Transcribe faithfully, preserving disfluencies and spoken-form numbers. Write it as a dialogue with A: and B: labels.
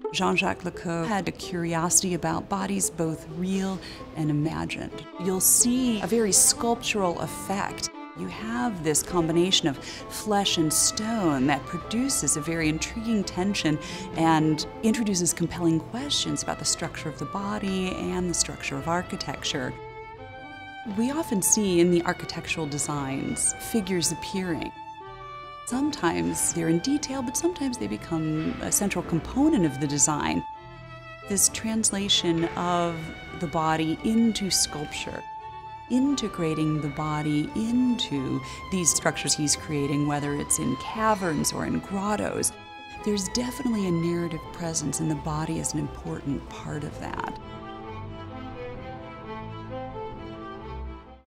A: Jean-Jacques Lequeu had a curiosity about bodies both real and imagined. You'll see a very sculptural effect. You have this combination of flesh and stone that produces a very intriguing tension and introduces compelling questions about the structure of the body and the structure of architecture. We often see in the architectural designs figures appearing. Sometimes they're in detail, but sometimes they become a central component of the design. This translation of the body into sculpture, integrating the body into these structures he's creating, whether it's in caverns or in grottos, there's definitely a narrative presence, and the body is an important part of that.